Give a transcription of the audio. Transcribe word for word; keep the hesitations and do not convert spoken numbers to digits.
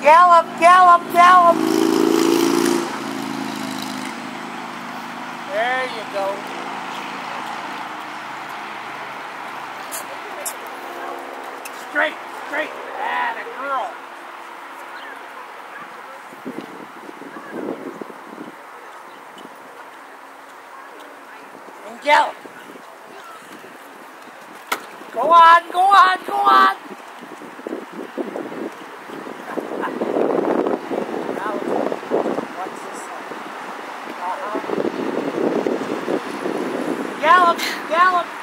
Gallop, gallop, gallop. There you go. Straight, straight. Ah, the girl. And gallop. Go on, go on, go on. Now, what's this like? Uh-huh. Gallop, gallop.